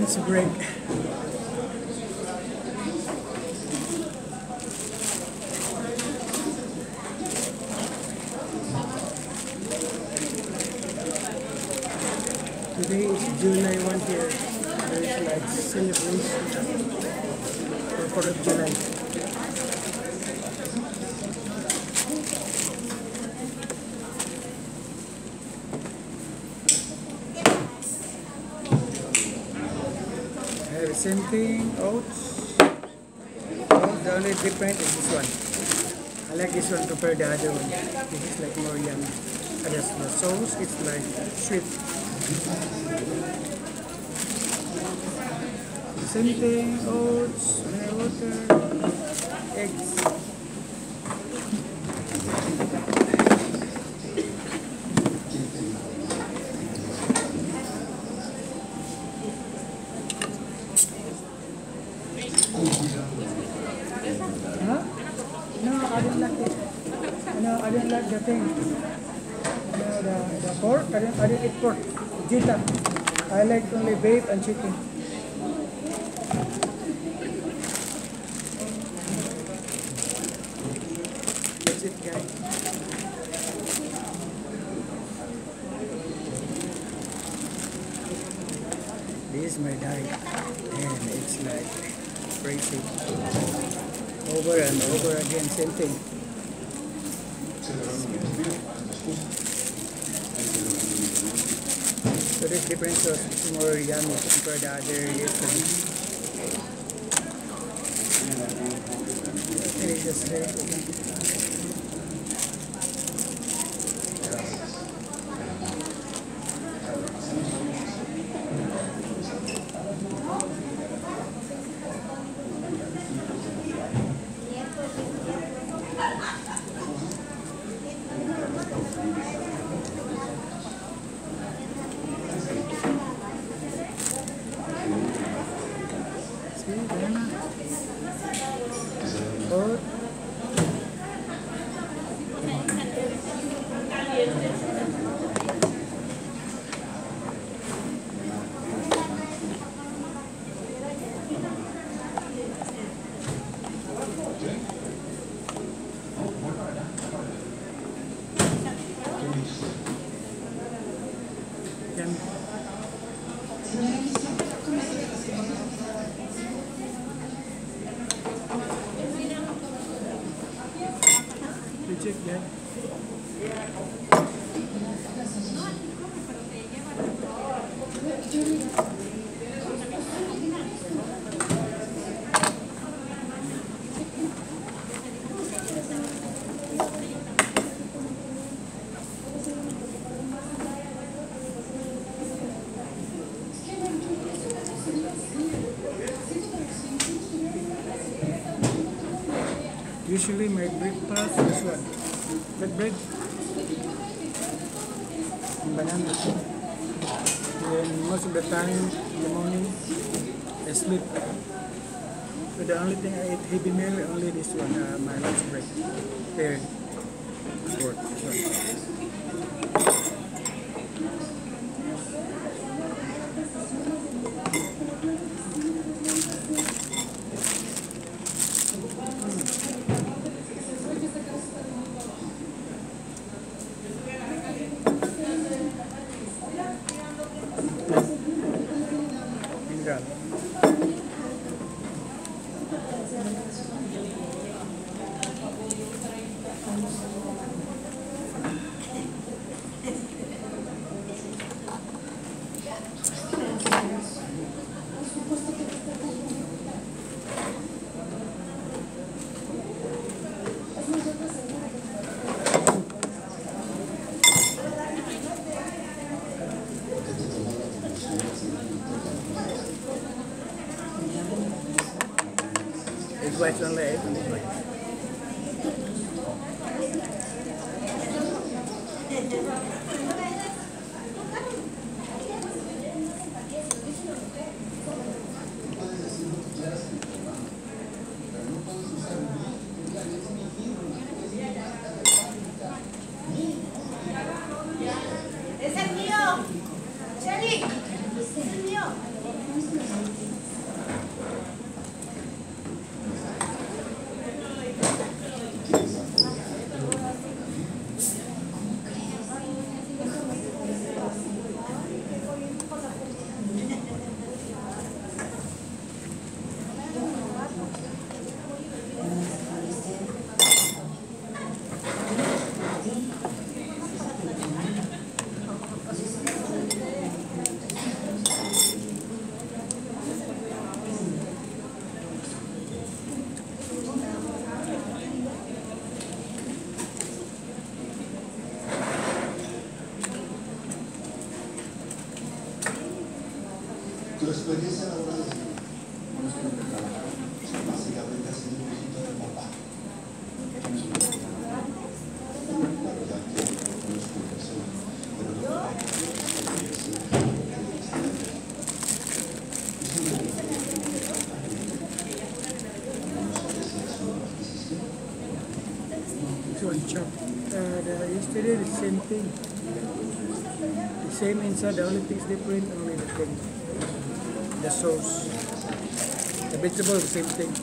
lunch break. Today is July 1 here. There is like celebration for 4th of July. I have the same thing, oats. Oh, the only different is this one. I like this one compared to the other one. This is like more yummy. And the sauce, it's like sweet. Same thing, oats, mineral water, eggs. Huh? No, I didn't like it. No, I didn't like the thing. No, the pork. I didn't eat pork. Jita. I like only beef and chicken. That's it, guys. This is my diet, and it's like crazy. Over and over again, same thing. So this different sauce is more yummy compared to the other yesterday. It is just oh. Check that. Usually my breakfast is what? Bread and banana. Then most of the time in the morning I sleep. But the only thing I eat heavy meal only this one, my lunch break. There. Pork. Egg whites only, egg whites. ¡Es el mío! ¡Shelly! ¡Es el mío! Tu experiencia laboral no es que básicamente ha sido un poquito de papá. La verdad que no es profesor, pero no me da So on chop. Yesterday the same thing. The same inside, the only thing is different, only the thing. The sauce. The vegetable, the same thing.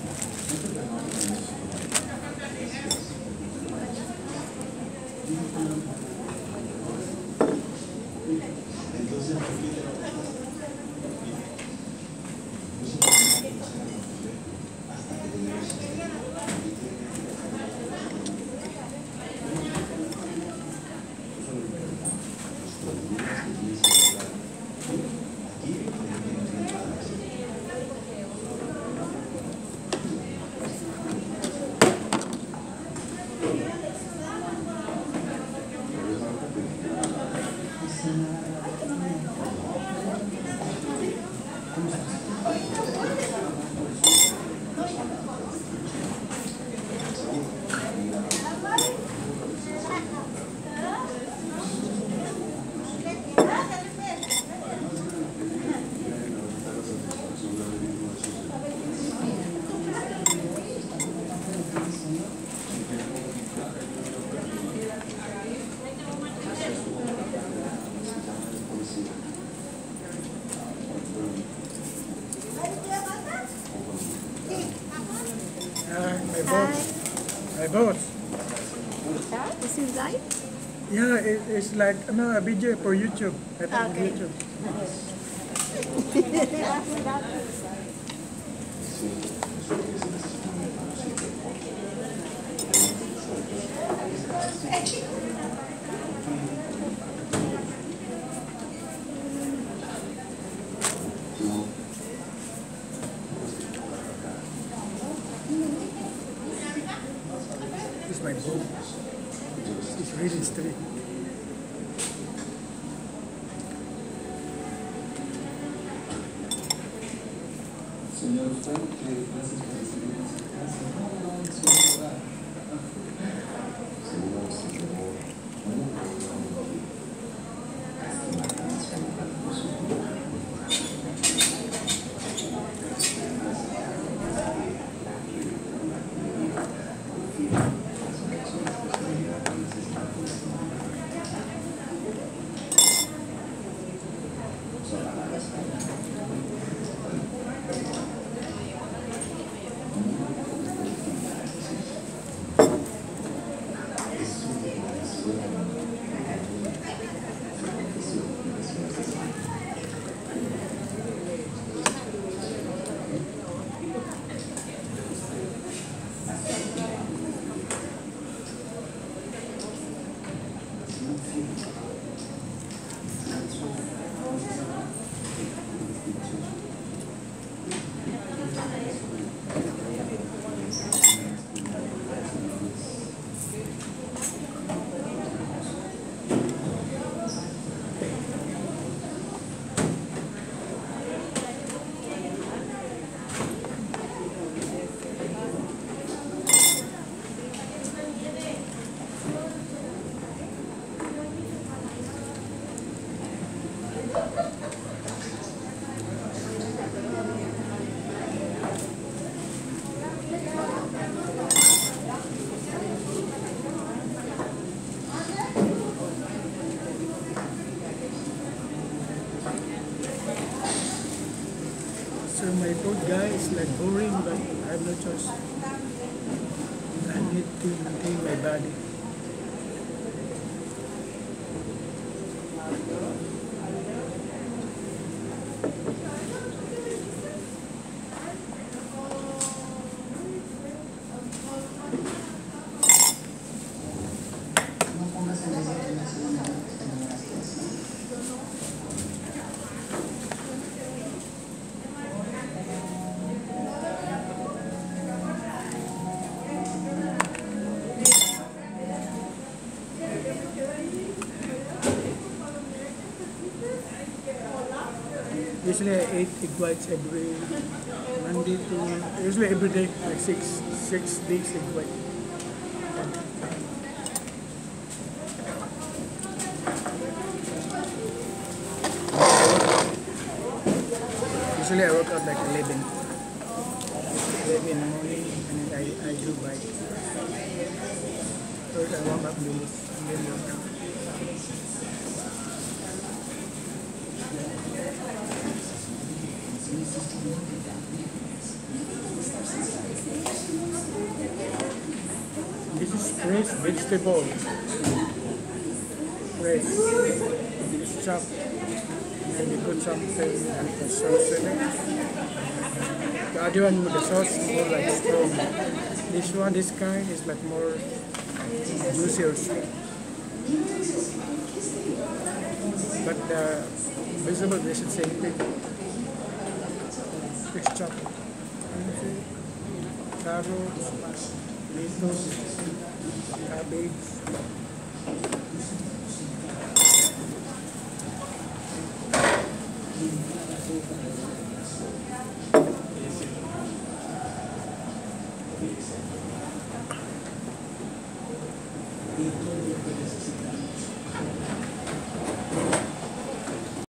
My boss. My boss. Yeah, this is live? Yeah, it's like a video for YouTube. I put on Okay. YouTube. This is my boss. It's really strict. Señor Frank, gracias por recibir nuestra casa. No, es un lugar. Seguro se quedó muy bien. So my food guy is like boring, but I have no choice. I need to maintain my body. No pongas en riesgo tu nacionalidad porque te enamoraste así. Usually I eat egg whites every Monday to usually every day, like six days egg white. Usually I work out like 11 in the morning and then I do bike. First I warm up this and then work out. This is fresh vegetable. Fresh. It's chopped. And then you put something like a sauce in it. The other one with the sauce is more like strong. This one, this kind is like more juicy or sweet. But the vegetable dish is same thing. Fish chop. Carrots, tomatoes, cabbage.